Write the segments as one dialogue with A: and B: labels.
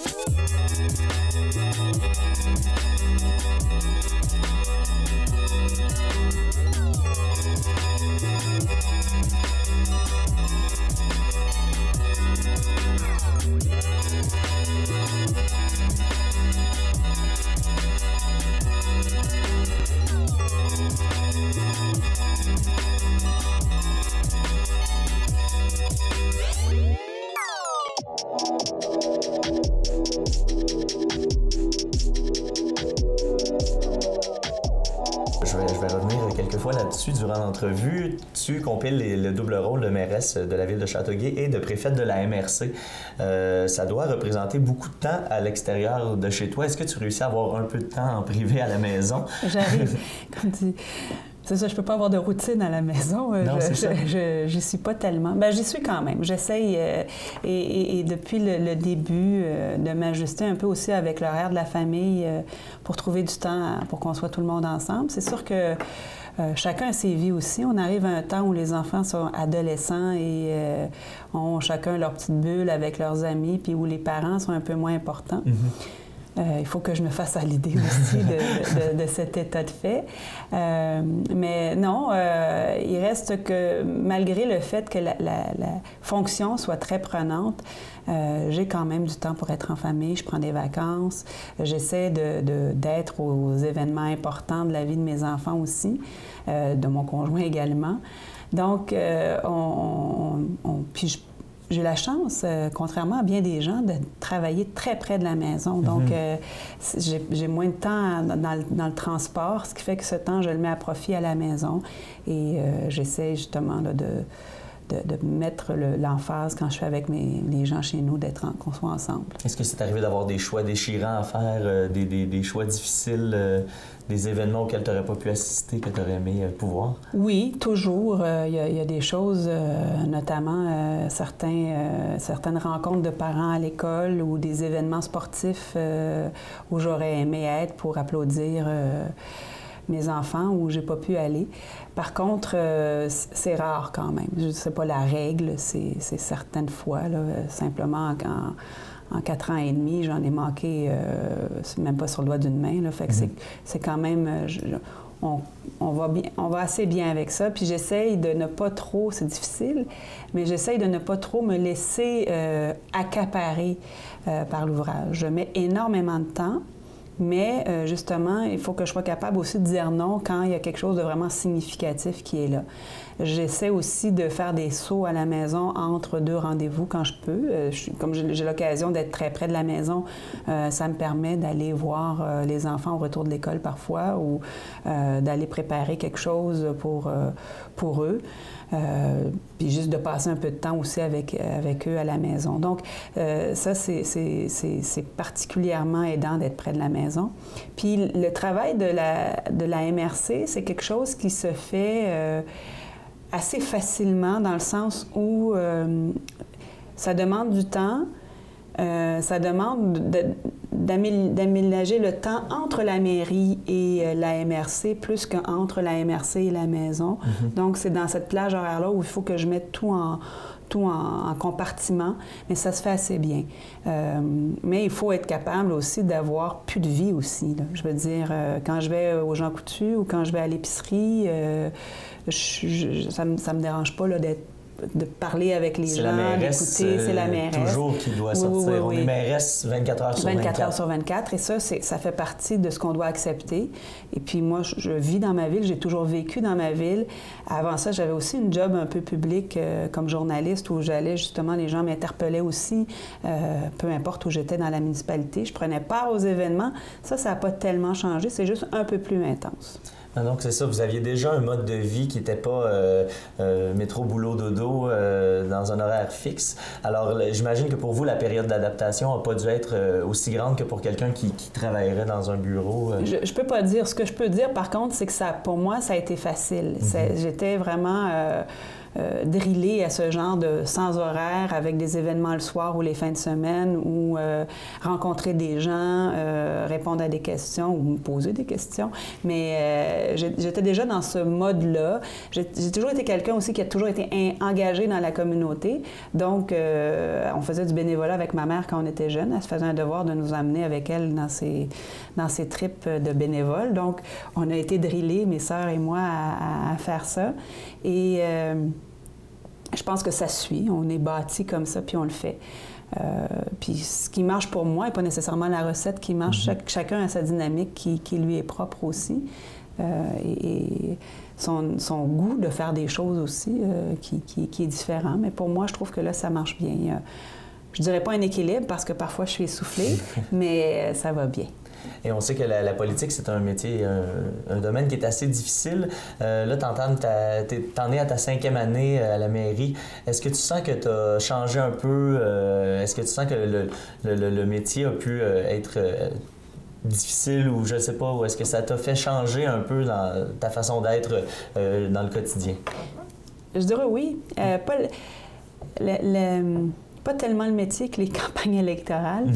A: Je vais revenir quelques fois là-dessus durant l'entrevue. Tu compiles le double rôle de mairesse de la ville de Châteauguay et de préfète de la MRC. Ça doit représenter beaucoup de temps à l'extérieur de chez toi. Est-ce que tu réussis à avoir un peu de temps en privé à la maison?
B: J'arrive, comme tu dis. C'est ça, je peux pas avoir de routine à la maison.
A: Non,
B: j'y suis pas tellement. Ben, j'y suis quand même. J'essaye, et depuis le début, de m'ajuster un peu aussi avec l'horaire de la famille pour trouver du temps pour qu'on soit tout le monde ensemble. C'est sûr que chacun a ses vies aussi. On arrive à un temps où les enfants sont adolescents et ont chacun leur petite bulle avec leurs amis, puis où les parents sont un peu moins importants. Mm-hmm. Il faut que je me fasse à l'idée aussi de cet état de fait. Mais non, il reste que, malgré le fait que la fonction soit très prenante, j'ai quand même du temps pour être en famille. Je prends des vacances. J'essaie d'être aux événements importants de la vie de mes enfants aussi, de mon conjoint également. Donc, puis j'ai la chance, contrairement à bien des gens, de travailler très près de la maison. Donc, j'ai moins de temps dans le transport, ce qui fait que ce temps, je le mets à profit à la maison. Et j'essaie justement là, de mettre l'emphase quand je suis avec les gens chez nous, qu'on soit ensemble. Est-ce
A: que c'est arrivé d'avoir des choix déchirants à faire, des choix difficiles, des événements auxquels tu n'aurais pas pu assister, que tu aurais aimé pouvoir? Oui, toujours. Il y a des choses, notamment certaines rencontres de parents à l'école ou des événements sportifs où j'aurais aimé être pour applaudir mes enfants, où j'ai pas pu aller. Par contre, c'est rare quand même. C'est pas la règle, c'est certaines fois, là, simplement en 4 ans et demi, j'en ai manqué, même pas sur le doigt d'une main, là, fait que c'est quand même... on va assez bien avec ça, puis j'essaye de ne pas trop, c'est difficile, mais j'essaye de ne pas trop me laisser accaparer par l'ouvrage. Je mets énormément de temps, mais justement, il faut que je sois capable aussi de dire non quand il y a quelque chose de vraiment significatif qui est là. J'essaie aussi de faire des sauts à la maison entre 2 rendez-vous quand je peux. Comme j'ai l'occasion d'être très près de la maison, ça me permet d'aller voir les enfants au retour de l'école parfois ou d'aller préparer quelque chose pour eux. Puis juste de passer un peu de temps aussi avec eux à la maison. Donc, ça, c'est particulièrement aidant d'être près de la maison. Puis le travail de la MRC, c'est quelque chose qui se fait assez facilement dans le sens où ça demande du temps, ça demande d'aménager le temps entre la mairie et la MRC plus qu'entre la MRC et la maison. Donc, c'est dans cette plage horaire-là où il faut que je mette tout en compartiment, mais ça se fait assez bien. Mais il faut être capable aussi d'avoir plus de vie aussi, là. Je veux dire, quand je vais aux Jean Coutu ou quand je vais à l'épicerie, ça me dérange pas là, de parler avec les gens, d'écouter. C'est la mairesse. Toujours qui doit sortir. Oui. On est mairesse 24 heures sur 24. 24 heures sur 24. Et ça fait partie de ce qu'on doit accepter. Et puis moi, je vis dans ma ville. J'ai toujours vécu dans ma ville. Avant ça, j'avais aussi une job un peu publique comme journaliste où j'allais justement, les gens m'interpellaient aussi, peu importe où j'étais dans la municipalité. Je prenais part aux événements. Ça n'a pas tellement changé. C'est juste un peu plus intense. Ah, donc, c'est ça. Vous aviez déjà un mode de vie qui n'était pas métro, boulot, dodo dans un horaire fixe. Alors, j'imagine que pour vous, la période d'adaptation n'a pas dû être aussi grande que pour quelqu'un qui travaillerait dans un bureau. Je ne peux pas dire. Ce que je peux dire, par contre, c'est que pour moi, ça a été facile. J'étais vraiment...
B: drillés à ce genre de sans horaire avec des événements le soir ou les fins de semaine ou rencontrer des gens, répondre à des questions ou me poser des questions. Mais j'étais déjà dans ce mode-là. J'ai toujours été quelqu'un aussi qui a toujours été engagé dans la communauté. Donc, on faisait du bénévolat avec ma mère quand on était jeune. Elle se faisait un devoir de nous amener avec elle dans ses trips de bénévoles. Donc, on a été drillés, mes sœurs et moi, à faire ça. Et je pense que ça suit. On est bâtis comme ça, puis on le fait. Puis ce qui marche pour moi n'est pas nécessairement la recette qui marche. Chacun a sa dynamique qui lui est propre aussi. Et son goût de faire des choses aussi qui est différent. Mais pour moi, je trouve que là, ça marche bien. Je dirais pas un équilibre parce que parfois je suis essoufflée, mais ça va bien.
A: Et on sait que la politique, c'est un métier, un domaine qui est assez difficile. Là, t'en es à ta 5e année à la mairie. Est-ce que tu sens que tu as changé un peu? Est-ce que tu sens que le métier a pu être difficile ou je ne sais pas, ou est-ce que ça t'a fait changer un peu dans ta façon d'être dans le quotidien?
B: Je dirais oui. Pas tellement le métier que les campagnes électorales.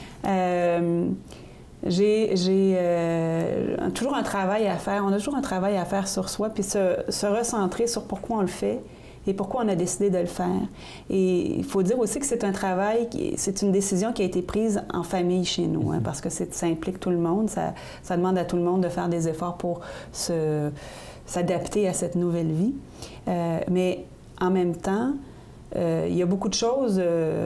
B: J'ai toujours un travail à faire. On a toujours un travail à faire sur soi, puis se recentrer sur pourquoi on le fait et pourquoi on a décidé de le faire. Et il faut dire aussi que c'est un travail, c'est une décision qui a été prise en famille chez nous, hein, parce que ça implique tout le monde. Ça demande à tout le monde de faire des efforts pour s'adapter à cette nouvelle vie. Mais en même temps, il y a beaucoup de choses...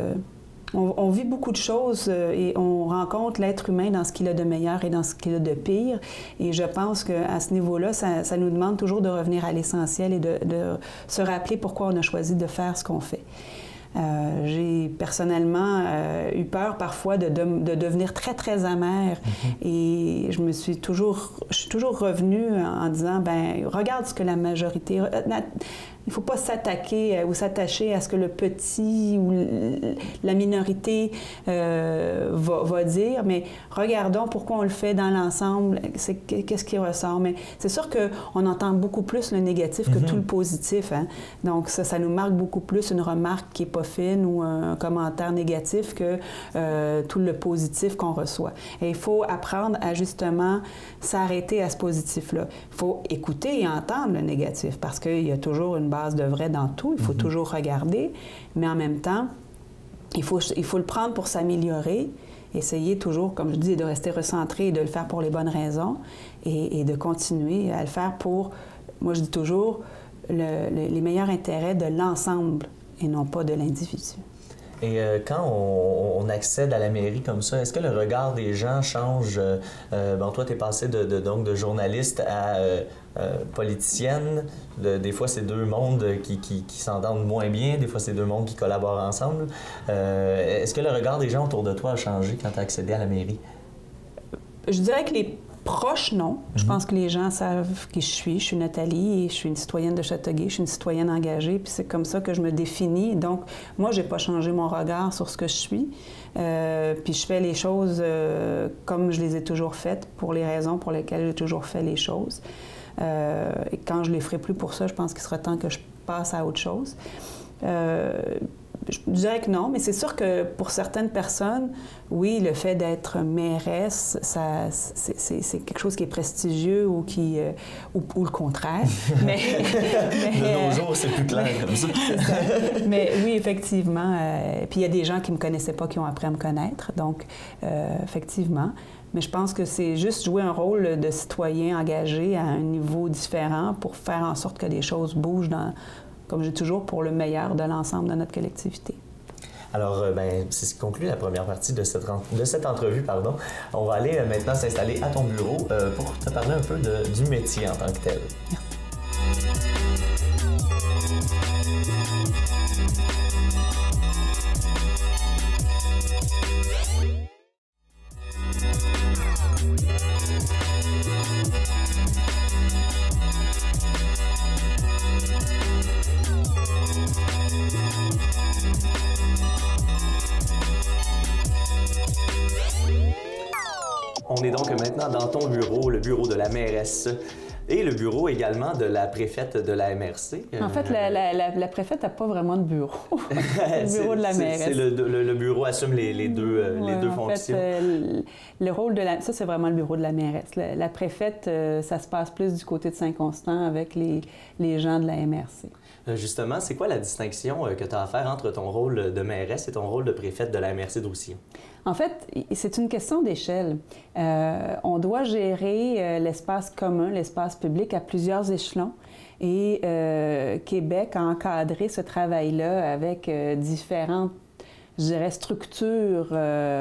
B: On vit beaucoup de choses et on rencontre l'être humain dans ce qu'il a de meilleur et dans ce qu'il a de pire. Et je pense qu'à ce niveau-là, ça nous demande toujours de revenir à l'essentiel et de se rappeler pourquoi on a choisi de faire ce qu'on fait. J'ai personnellement eu peur parfois de devenir très, très amère. Et je suis toujours revenue en disant, ben regarde ce que la majorité... Il ne faut pas s'attaquer ou s'attacher à ce que le petit ou la minorité va dire, mais regardons pourquoi on le fait dans l'ensemble, qu'est-ce qui ressort. Mais c'est sûr qu'on entend beaucoup plus le négatif que tout le positif. Hein? Donc ça nous marque beaucoup plus une remarque qui n'est pas fine ou un commentaire négatif que tout le positif qu'on reçoit. Et il faut apprendre à justement s'arrêter à ce positif-là. Il faut écouter et entendre le négatif parce qu'il y a toujours une base de vrai dans tout. Il faut toujours regarder, mais en même temps, il faut le prendre pour s'améliorer, essayer toujours, comme je dis, de rester recentré et de le faire pour les bonnes raisons et de continuer à le faire pour, moi je dis toujours, les meilleurs intérêts de l'ensemble et non pas de l'individu.
A: Et quand on accède à la mairie comme ça, est-ce que le regard des gens change? Bon, toi, tu es passé donc de journaliste à politicienne. Des fois, c'est deux mondes qui s'entendent moins bien. Des fois, c'est deux mondes qui collaborent ensemble. Est-ce que le regard des gens autour de toi a changé quand tu as accédé à la mairie?
B: Je dirais que les proches, non. Je pense que les gens savent qui je suis. Je suis Nathalie et je suis une citoyenne de Châteauguay. Je suis une citoyenne engagée, puis c'est comme ça que je me définis. Donc, moi, j'ai pas changé mon regard sur ce que je suis. Puis je fais les choses comme je les ai toujours faites, pour les raisons pour lesquelles j'ai toujours fait les choses. Et quand je les ferai plus pour ça, je pense qu'il sera temps que je passe à autre chose. Je dirais que non, mais c'est sûr que pour certaines personnes, oui, le fait d'être mairesse, c'est quelque chose qui est prestigieux ou le contraire. Mais
A: de nos jours, c'est plus clair comme ça.
B: Mais oui, effectivement. Puis il y a des gens qui ne me connaissaient pas qui ont appris à me connaître. Donc, effectivement. Mais je pense que c'est juste jouer un rôle de citoyen engagé à un niveau différent pour faire en sorte que les choses bougent comme je dis toujours, pour le meilleur de l'ensemble de notre collectivité.
A: Alors, c'est ce qui conclut la première partie de cette entrevue. Pardon. On va aller maintenant s'installer à ton bureau pour te parler un peu du métier en tant que tel.
B: Merci.
A: On est donc maintenant dans ton bureau, le bureau de la mairesse
C: et le bureau également de la préfète de la MRC.
B: En fait, la préfète n'a pas vraiment de bureau. Le bureau de la mairesse.
C: C'est le bureau assume les deux fonctions.
B: En fait, le rôle de ça, c'est vraiment le bureau de la mairesse. La préfète, ça se passe plus du côté de Saint-Constant avec les gens de la MRC.
C: Justement, c'est quoi la distinction que tu as à faire entre ton rôle de mairesse et ton rôle de préfète de la MRC de Roussillon?
B: En fait, c'est une question d'échelle. On doit gérer l'espace commun, l'espace public à plusieurs échelons. Et Québec a encadré ce travail-là avec différentes, je dirais, structures,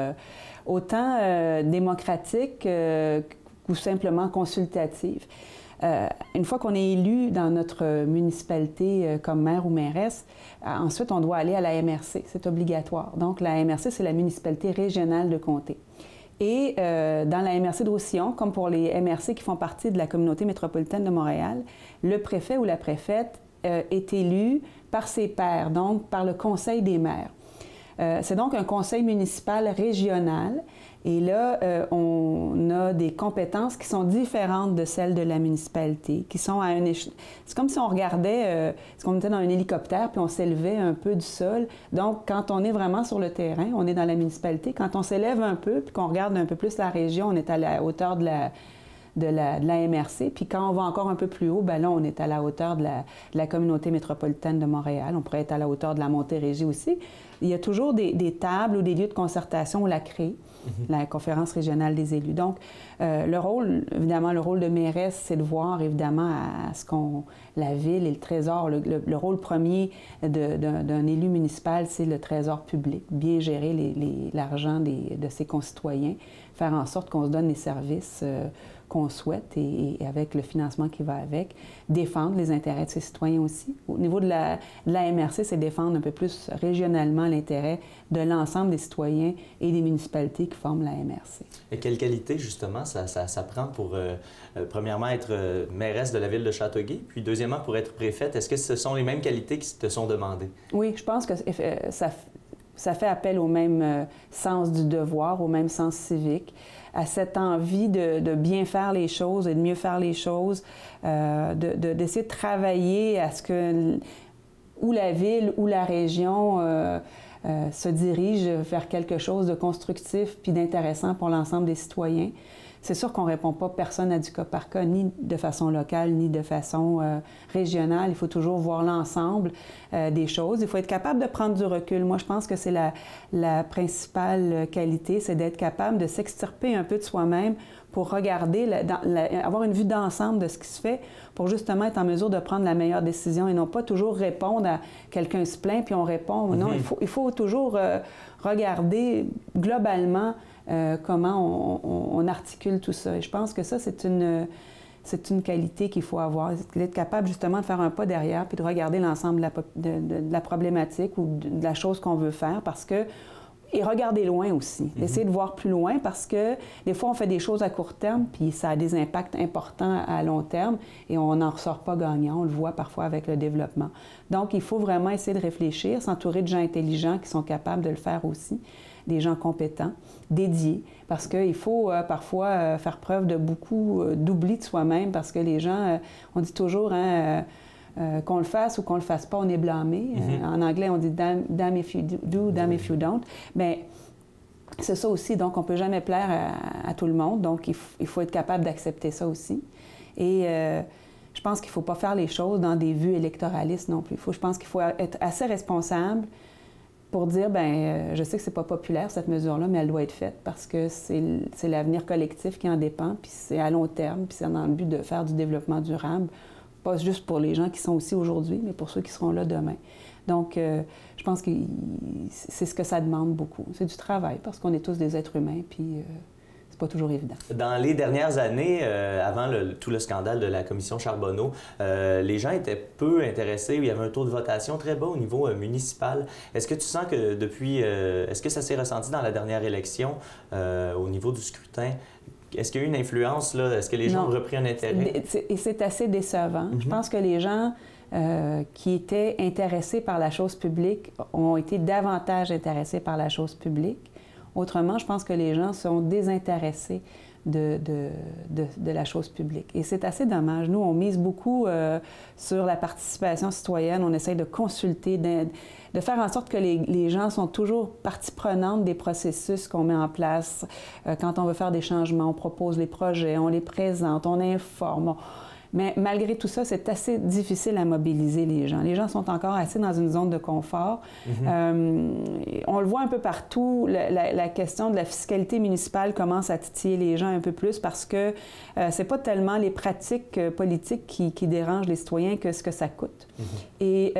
B: autant démocratiques ou simplement consultatives. Une fois qu'on est élu dans notre municipalité comme maire ou mairesse, ensuite, on doit aller à la MRC. C'est obligatoire. Donc, la MRC, c'est la municipalité régionale de comté. Et dans la MRC de Roussillon, comme pour les MRC qui font partie de la communauté métropolitaine de Montréal, le préfet ou la préfète est élu par ses pairs, donc par le Conseil des maires. C'est donc un conseil municipal régional. Et là, on a des compétences qui sont différentes de celles de la municipalité, qui sont à une échelle. C'est comme si on regardait, c'est comme on était dans un hélicoptère, puis on s'élevait un peu du sol. Donc, quand on est vraiment sur le terrain, on est dans la municipalité. Quand on s'élève un peu, puis qu'on regarde un peu plus la région, on est à la hauteur de la MRC. Puis quand on va encore un peu plus haut, bien là, on est à la hauteur de la communauté métropolitaine de Montréal. On pourrait être à la hauteur de la Montérégie aussi. Il y a toujours des tables ou des lieux de concertation, la CRÉ, la Conférence régionale des élus. Donc, le rôle de mairesse, c'est de voir, évidemment, à ce qu'on... La ville et le trésor, le rôle premier d'un élu municipal, c'est le trésor public, bien gérer l'argent de ses concitoyens, faire en sorte qu'on se donne les services qu'on souhaite et avec le financement qui va avec, défendre les intérêts de ses citoyens aussi. Au niveau de la MRC, c'est défendre un peu plus régionalement l'intérêt de l'ensemble des citoyens et des municipalités qui forment la MRC.
C: Et quelle qualité, justement, ça prend pour, premièrement, être mairesse de la ville de Châteauguay, puis deuxièmement, pour être préfète? Est-ce que ce sont les mêmes qualités qui te sont demandées?
B: Oui, je pense que ça fait appel au même sens du devoir, au même sens civique, à cette envie de bien faire les choses et de mieux faire les choses, d'essayer de travailler à ce que ou la ville ou la région se dirige vers quelque chose de constructif puis d'intéressant pour l'ensemble des citoyens. C'est sûr qu'on ne répond pas personne à du cas par cas, ni de façon locale, ni de façon régionale. Il faut toujours voir l'ensemble des choses. Il faut être capable de prendre du recul. Moi, je pense que c'est la principale qualité, c'est d'être capable de s'extirper un peu de soi-même pour regarder, avoir une vue d'ensemble de ce qui se fait, pour justement être en mesure de prendre la meilleure décision et non pas toujours répondre à quelqu'un se plaint puis on répond. Non, il faut toujours regarder globalement comment on articule tout ça. Et je pense que ça, c'est une qualité qu'il faut avoir, d'être capable justement de faire un pas derrière puis de regarder l'ensemble de la problématique ou de la chose qu'on veut faire parce que et regarder loin aussi, essayer de voir plus loin parce que des fois, on fait des choses à court terme puis ça a des impacts importants à long terme et on n'en ressort pas gagnant. On le voit parfois avec le développement. Donc, il faut vraiment essayer de réfléchir, s'entourer de gens intelligents qui sont capables de le faire aussi, des gens compétents, dédiés, parce qu'il faut parfois faire preuve de beaucoup d'oubli de soi-même parce que les gens, on dit toujours, qu'on le fasse ou qu'on le fasse pas, on est blâmé. En anglais, on dit damn if you do, damn if you don't. Mais c'est ça aussi. Donc, on peut jamais plaire à tout le monde. Donc, il faut être capable d'accepter ça aussi. Et je pense qu'il faut pas faire les choses dans des vues électoralistes non plus. Je pense qu'il faut être assez responsable pour dire, bien, je sais que c'est pas populaire, cette mesure-là, mais elle doit être faite parce que c'est l'avenir collectif qui en dépend, puis c'est à long terme, puis c'est dans le but de faire du développement durable, pas juste pour les gens qui sont aussi aujourd'hui, mais pour ceux qui seront là demain. Donc, je pense que c'est ce que ça demande beaucoup. C'est du travail, parce qu'on est tous des êtres humains, puis c'est pas toujours évident.
C: Dans les dernières années, avant tout le scandale de la commission Charbonneau, les gens étaient peu intéressés. Il y avait un taux de votation très bas au niveau municipal. Est-ce que tu sens que depuis... est-ce que ça s'est ressenti dans la dernière élection au niveau du scrutin? Est-ce qu'il y a eu une influence, là? Est-ce que les gens ont repris un intérêt?
B: C'est assez décevant. Je pense que les gens qui étaient intéressés par la chose publique ont été davantage intéressés par la chose publique, Autrement, je pense que les gens sont désintéressés de la chose publique. Et c'est assez dommage. Nous, on mise beaucoup sur la participation citoyenne. On essaye de consulter, de faire en sorte que les gens sont toujours partie prenante des processus qu'on met en place. Quand on veut faire des changements, on propose les projets, on les présente, on informe. Mais malgré tout ça, c'est assez difficile à mobiliser les gens. Les gens sont encore assez dans une zone de confort. On le voit un peu partout. La question de la fiscalité municipale commence à titiller les gens un peu plus parce que c'est pas tellement les pratiques politiques qui dérangent les citoyens que ce que ça coûte. Et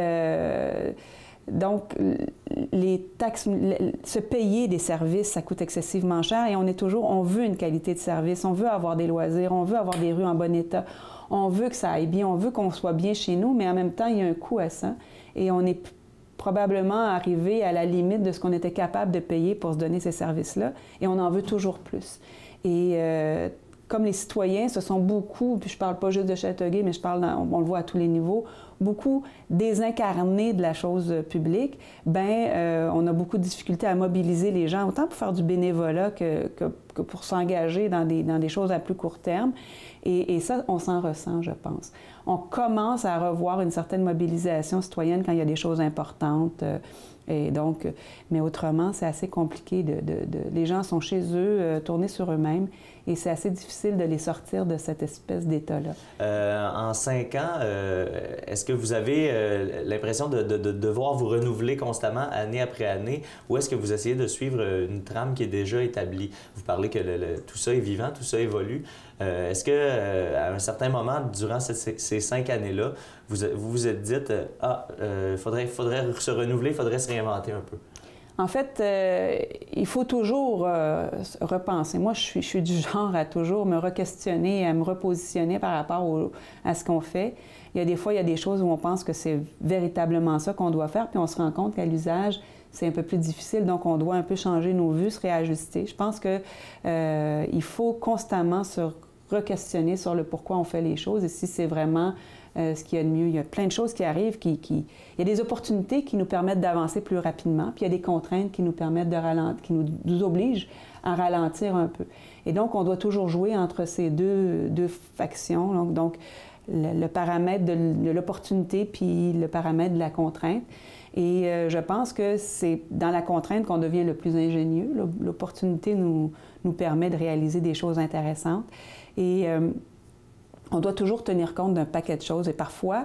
B: donc, les taxes, se payer des services, ça coûte excessivement cher et on veut une qualité de service, on veut avoir des loisirs, on veut avoir des rues en bon état, on veut que ça aille bien, on veut qu'on soit bien chez nous, mais en même temps, il y a un coût à ça et on est probablement arrivé à la limite de ce qu'on était capable de payer pour se donner ces services-là et on en veut toujours plus. Et comme les citoyens, ce sont beaucoup, puis je parle pas juste de Châteauguay, mais on le voit à tous les niveaux, beaucoup désincarnés de la chose publique, on a beaucoup de difficultés à mobiliser les gens, autant pour faire du bénévolat que pour s'engager dans des choses à plus court terme. Et ça, on s'en ressent, je pense. On commence à revoir une certaine mobilisation citoyenne quand il y a des choses importantes. Et donc, mais autrement, c'est assez compliqué. Les gens sont chez eux, tournés sur eux-mêmes, et c'est assez difficile de les sortir de cette espèce d'état-là.
C: En 5 ans, est-ce que vous avez l'impression de devoir vous renouveler constamment, année après année, ou est-ce que vous essayez de suivre une trame qui est déjà établie? Vous parlez que tout ça est vivant, tout ça évolue. Est-ce qu'à un certain moment, durant ces 5 années-là, vous vous êtes dit faudrait se renouveler, il faudrait se réinventer un peu?
B: En fait, il faut toujours repenser. Moi, je suis du genre à toujours me re-questionner, à me repositionner par rapport à ce qu'on fait. Il y a des fois, il y a des choses où on pense que c'est véritablement ça qu'on doit faire, puis on se rend compte qu'à l'usage, c'est un peu plus difficile, donc on doit un peu changer nos vues, se réajuster. Je pense qu'il faut constamment se re-questionner sur le pourquoi on fait les choses et si c'est vraiment ce qu'il y a de mieux. Il y a plein de choses qui arrivent, il y a des opportunités qui nous permettent d'avancer plus rapidement, puis il y a des contraintes qui nous permettent de ralentir, qui nous obligent à ralentir un peu. Et donc, on doit toujours jouer entre ces deux factions, donc le paramètre de l'opportunité puis le paramètre de la contrainte. Et je pense que c'est dans la contrainte qu'on devient le plus ingénieux. L'opportunité nous permet de réaliser des choses intéressantes. Et on doit toujours tenir compte d'un paquet de choses. Et parfois,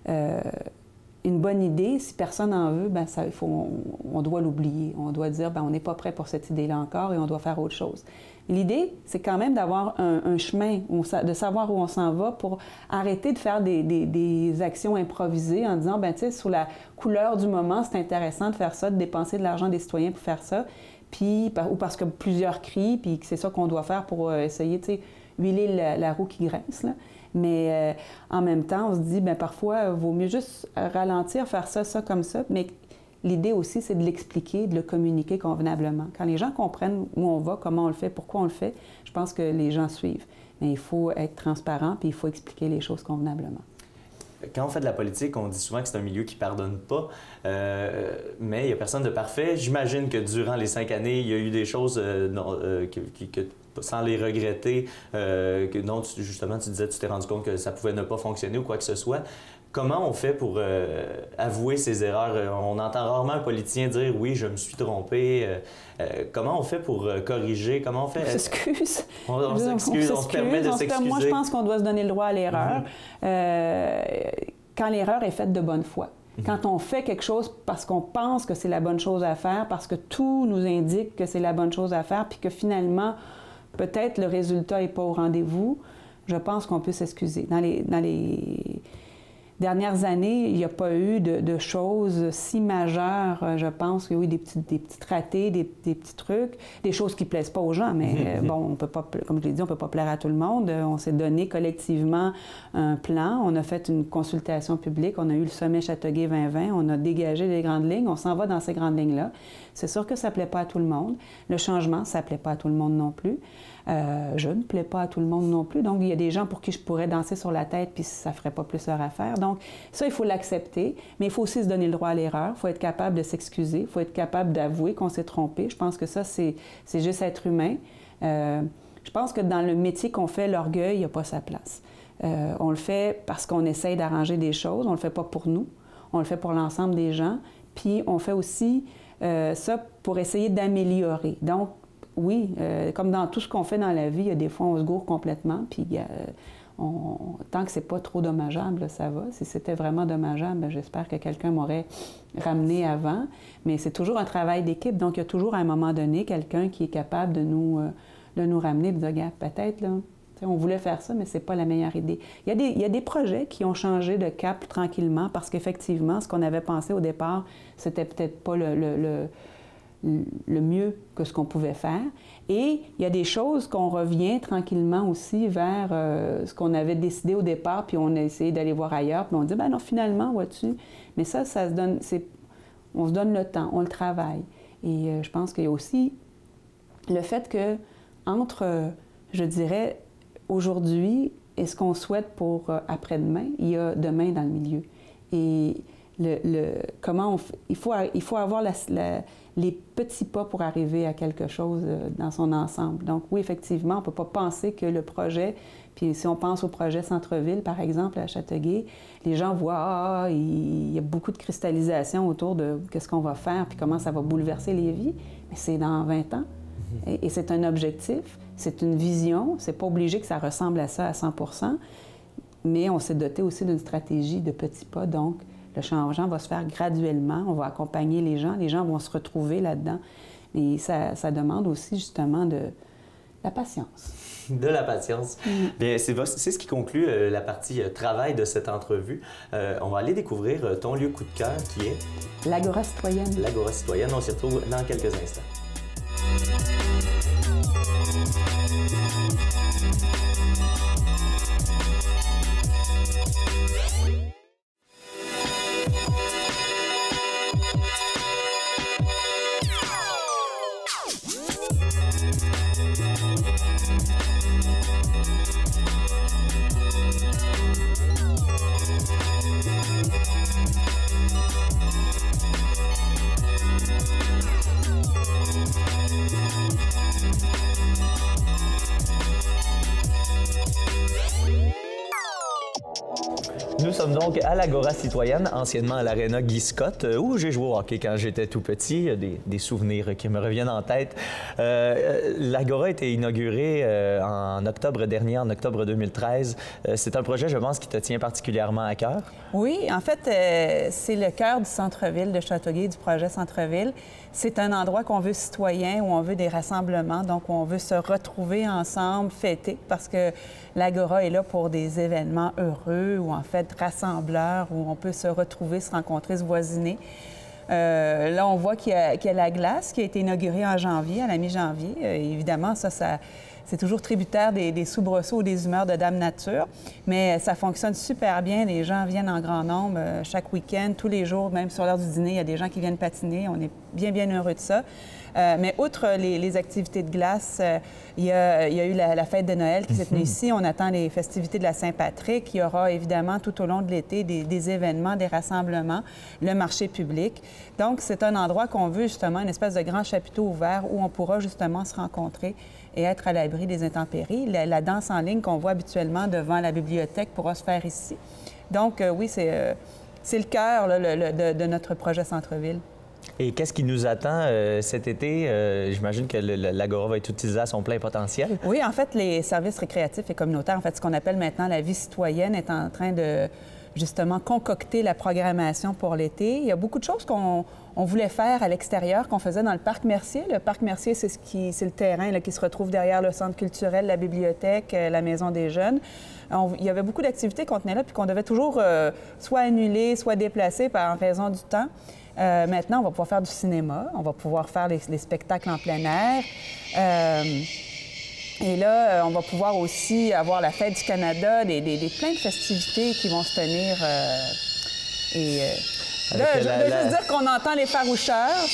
B: une bonne idée, si personne n'en veut, on doit l'oublier. On doit dire, on n'est pas prêt pour cette idée-là encore et on doit faire autre chose. L'idée, c'est quand même d'avoir un chemin, de savoir où on s'en va pour arrêter de faire des actions improvisées en disant, tu sais, sous la couleur du moment, c'est intéressant de faire ça, de dépenser de l'argent des citoyens pour faire ça, ou parce que plusieurs crient, puis que c'est ça qu'on doit faire pour essayer, tu sais, huiler la roue qui graisse, là. Mais en même temps, on se dit, parfois, il vaut mieux juste ralentir, faire ça comme ça. Mais l'idée aussi, c'est de l'expliquer, de le communiquer convenablement. Quand les gens comprennent où on va, comment on le fait, pourquoi on le fait, je pense que les gens suivent. Mais il faut être transparent, puis il faut expliquer les choses convenablement.
C: Quand on fait de la politique, on dit souvent que c'est un milieu qui ne pardonne pas, mais il n'y a personne de parfait. J'imagine que durant les 5 années, il y a eu des choses que sans les regretter, dont justement tu disais, tu t'es rendu compte que ça pouvait ne pas fonctionner ou quoi que ce soit. Comment on fait pour avouer ses erreurs? On entend rarement un politicien dire « oui, je me suis trompé ». Comment on fait pour corriger? Comment on fait?
B: On s'excuse.
C: On s'excuse, on se permet de s'excuser.
B: Moi, je pense qu'on doit se donner le droit à l'erreur quand l'erreur est faite de bonne foi. Quand on fait quelque chose parce qu'on pense que c'est la bonne chose à faire, parce que tout nous indique que c'est la bonne chose à faire, puis que finalement, peut-être le résultat n'est pas au rendez-vous, je pense qu'on peut s'excuser. Dans les dernières années, il n'y a pas eu de choses si majeures. Je pense qu'il y a eu des petits ratés, des petits trucs, des choses qui ne plaisent pas aux gens, mais bon, on peut pas, comme je l'ai dit, on ne peut pas plaire à tout le monde. On s'est donné collectivement un plan, on a fait une consultation publique, on a eu le sommet Châteauguay 2020, on a dégagé les grandes lignes, on s'en va dans ces grandes lignes-là. C'est sûr que ça ne plaît pas à tout le monde. Le changement, ça ne plaît pas à tout le monde non plus. Je ne plais pas à tout le monde non plus. Donc, il y a des gens pour qui je pourrais danser sur la tête puis ça ne ferait pas plus leur affaire. Donc, ça, il faut l'accepter, mais il faut aussi se donner le droit à l'erreur. Il faut être capable de s'excuser. Il faut être capable d'avouer qu'on s'est trompé. Je pense que ça, c'est juste être humain. Je pense que dans le métier qu'on fait, l'orgueil, il n'y a pas sa place. On le fait parce qu'on essaye d'arranger des choses. On ne le fait pas pour nous. On le fait pour l'ensemble des gens. Puis, on fait aussi ça pour essayer d'améliorer. Donc, oui, comme dans tout ce qu'on fait dans la vie, il y a des fois, on se gourre complètement. Puis, tant que c'est pas trop dommageable, là, ça va. Si c'était vraiment dommageable, bien, j'espère que quelqu'un m'aurait ramené avant. Mais c'est toujours un travail d'équipe. Donc, il y a toujours, à un moment donné, quelqu'un qui est capable de nous ramener et de dire, regarde, peut-être, là, on voulait faire ça, mais c'est pas la meilleure idée. Il y a des projets qui ont changé de cap tranquillement parce qu'effectivement, ce qu'on avait pensé au départ, c'était peut-être pas le mieux que ce qu'on pouvait faire. Et il y a des choses qu'on revient tranquillement aussi vers ce qu'on avait décidé au départ, puis on a essayé d'aller voir ailleurs, puis on dit, ben non, finalement, vois-tu. Mais ça se donne, on se donne le temps, on le travaille. Et je pense qu'il y a aussi le fait que entre, je dirais, aujourd'hui et ce qu'on souhaite pour après-demain, il y a demain dans le milieu. Et il faut avoir les petits pas pour arriver à quelque chose dans son ensemble. Donc oui, effectivement, on ne peut pas penser que le projet, puis si on pense au projet Centre-Ville, par exemple, à Châteauguay, les gens voient, il y a beaucoup de cristallisation autour de qu'est-ce qu'on va faire, puis comment ça va bouleverser les vies. Mais c'est dans 20 ans. Et c'est un objectif, c'est une vision. C'est pas obligé que ça ressemble à ça à 100 %, mais on s'est doté aussi d'une stratégie de petits pas. Donc, le changement va se faire graduellement. On va accompagner les gens vont se retrouver là-dedans. Et ça demande aussi, justement, de la patience.
C: De la patience. Bien, c'est ce qui conclut la partie travail de cette entrevue. On va aller découvrir ton lieu coup de cœur qui est...
B: L'Agora citoyenne.
C: L'Agora citoyenne. On s'y retrouve dans quelques instants. Nous sommes donc à l'Agora citoyenne, anciennement à l'Aréna Guy Scott, où j'ai joué au hockey quand j'étais tout petit. Il y a des souvenirs qui me reviennent en tête. L'Agora a été inaugurée en octobre dernier, en octobre 2013. C'est un projet, je pense, qui te tient particulièrement à cœur.
B: Oui, en fait, c'est le cœur du centre-ville de Châteauguay, du projet Centre-ville. C'est un endroit qu'on veut citoyen, où on veut des rassemblements, donc où on veut se retrouver ensemble, fêter, parce que l'Agora est là pour des événements heureux ou en fait rassembleurs, où on peut se retrouver, se rencontrer, se voisiner. Là, on voit qu'il y a la glace qui a été inaugurée en janvier, à la mi-janvier. Évidemment, ça c'est toujours tributaire des soubresauts ou des humeurs de Dame Nature, mais ça fonctionne super bien. Les gens viennent en grand nombre chaque week-end, tous les jours, même sur l'heure du dîner, il y a des gens qui viennent patiner. On est bien, bien heureux de ça. Mais outre les activités de glace, il y a eu la fête de Noël qui s'est tenue ici. On attend les festivités de la Saint-Patrick. Il y aura évidemment tout au long de l'été des événements, des rassemblements, le marché public. Donc, c'est un endroit qu'on veut justement, une espèce de grand chapiteau ouvert où on pourra justement se rencontrer et être à l'abri des intempéries. La danse en ligne qu'on voit habituellement devant la bibliothèque pourra se faire ici. Donc, oui, c'est le cœur là, de notre projet Centre-ville.
C: Et qu'est-ce qui nous attend cet été? J'imagine que l'Agora va être utilisée à son plein potentiel.
B: Oui, en fait, les services récréatifs et communautaires, en fait, ce qu'on appelle maintenant la vie citoyenne, est en train de justement concocter la programmation pour l'été. Il y a beaucoup de choses qu'on voulait faire à l'extérieur, qu'on faisait dans le parc Mercier. Le parc Mercier, c'est le terrain là, qui se retrouve derrière le centre culturel, la bibliothèque, la maison des jeunes. Il y avait beaucoup d'activités qu'on tenait là, puis qu'on devait toujours soit annuler, soit déplacer en raison du temps. Maintenant, on va pouvoir faire du cinéma, on va pouvoir faire les spectacles en plein air. Et là, on va pouvoir aussi avoir la Fête du Canada, plein de festivités qui vont se tenir. Je veux juste dire qu'on entend les faroucheurs.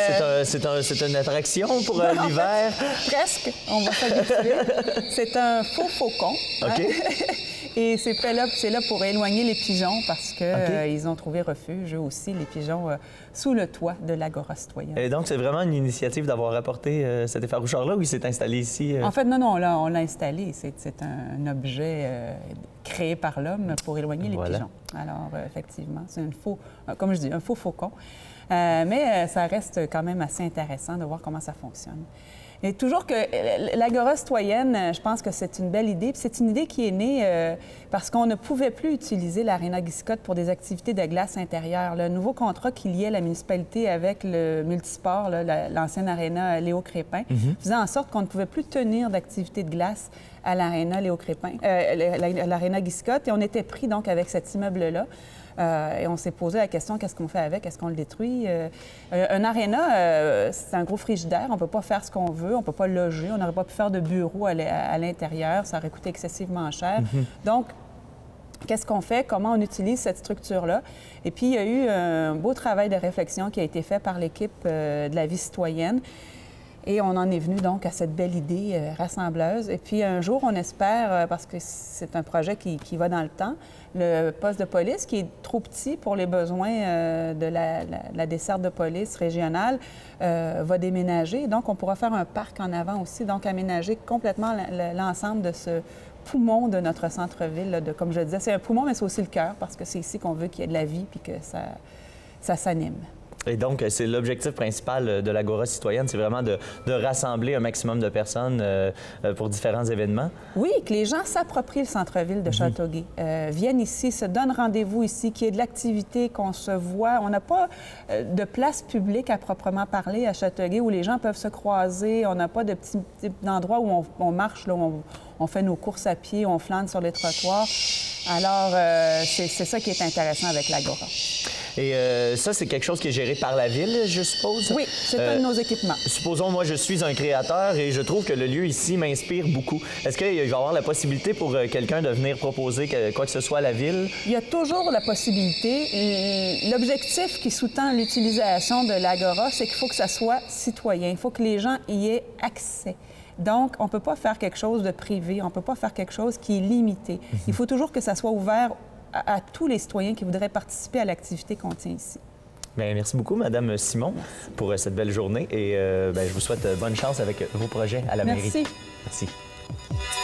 C: C'est une attraction pour l'hiver?
B: Presque, on va s'habituer. C'est un faux faucon.
C: OK.
B: Et c'est là pour éloigner les pigeons parce qu'ils ont trouvé refuge, eux aussi, les pigeons, sous le toit de l'Agora citoyenne.
C: Et donc, c'est vraiment une initiative d'avoir apporté cet effaroucheur-là ou il s'est installé ici?
B: En fait, non, on l'a installé. C'est un objet créé par l'homme pour éloigner les pigeons. Alors, effectivement, c'est comme je dis, un faux faucon. Mais ça reste quand même assez intéressant de voir comment ça fonctionne. Et toujours que l'Agora citoyenne, je pense que c'est une belle idée. Puis c'est une idée qui est née parce qu'on ne pouvait plus utiliser l'Aréna Guy-Scott pour des activités de glace intérieure. Le nouveau contrat qui liait la municipalité avec le multisport, l'ancienne Aréna Léo Crépin, faisait en sorte qu'on ne pouvait plus tenir d'activités de glace à l'Aréna Léo Crépin, l'Aréna Guy-Scott. Et on était pris donc avec cet immeuble-là. Et on s'est posé la question, qu'est-ce qu'on fait avec? Est-ce qu'on le détruit? Un aréna, c'est un gros frigidaire. On ne peut pas faire ce qu'on veut. On ne peut pas loger. On n'aurait pas pu faire de bureau à l'intérieur. Ça aurait coûté excessivement cher. Donc, qu'est-ce qu'on fait? Comment on utilise cette structure-là? Et puis, il y a eu un beau travail de réflexion qui a été fait par l'équipe de la vie citoyenne. Et on en est venu donc à cette belle idée rassembleuse. Et puis un jour, on espère, parce que c'est un projet qui va dans le temps, le poste de police, qui est trop petit pour les besoins de la desserte de police régionale, va déménager. Donc, on pourra faire un parc en avant aussi, donc aménager complètement l'ensemble de ce poumon de notre centre-ville. Comme je le disais, c'est un poumon, mais c'est aussi le cœur, parce que c'est ici qu'on veut qu'il y ait de la vie puis que ça s'anime.
C: Et donc, c'est l'objectif principal de l'Agora citoyenne, c'est vraiment de rassembler un maximum de personnes pour différents événements.
B: Oui, que les gens s'approprient le centre-ville de Châteauguay, viennent ici, se donnent rendez-vous ici, qu'il y ait de l'activité, qu'on se voit. On n'a pas de place publique à proprement parler à Châteauguay où les gens peuvent se croiser. On n'a pas de petits endroits où on marche, là, où on fait nos courses à pied, on flâne sur les trottoirs. Alors, c'est ça qui est intéressant avec l'Agora.
C: Et ça, c'est quelque chose qui est géré par la Ville, je suppose?
B: Oui, c'est un de nos équipements.
C: Supposons, moi, je suis un créateur et je trouve que le lieu ici m'inspire beaucoup. Est-ce qu'il va y avoir la possibilité pour quelqu'un de venir proposer quoi que ce soit à la Ville?
B: Il y a toujours la possibilité. L'objectif qui sous-tend l'utilisation de l'Agora, c'est qu'il faut que ça soit citoyen. Il faut que les gens y aient accès. Donc, on ne peut pas faire quelque chose de privé, on ne peut pas faire quelque chose qui est limité. Il faut toujours que ça soit ouvert à tous les citoyens qui voudraient participer à l'activité qu'on tient ici.
C: Bien, merci beaucoup, Mme Simon, pour cette belle journée et je vous souhaite bonne chance avec vos projets à la mairie.
B: Merci.
C: Merci.